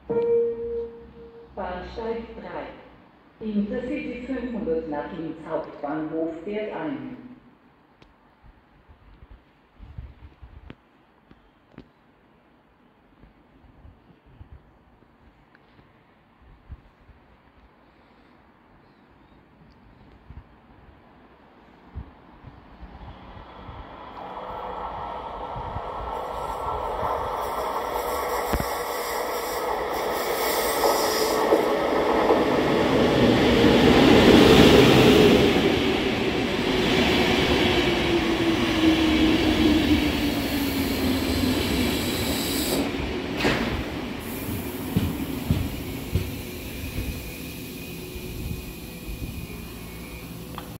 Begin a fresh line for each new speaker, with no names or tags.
Bahnsteig 3. Intercity 500 nach Linz Hauptbahnhof fährt ein.